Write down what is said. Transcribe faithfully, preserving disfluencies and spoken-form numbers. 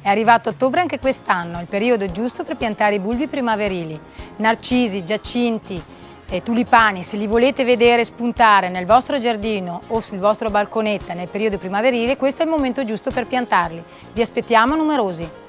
È arrivato ottobre anche quest'anno, il periodo giusto per piantare i bulbi primaverili. Narcisi, giacinti e tulipani, se li volete vedere spuntare nel vostro giardino o sul vostro balconetta nel periodo primaverile, questo è il momento giusto per piantarli. Vi aspettiamo numerosi!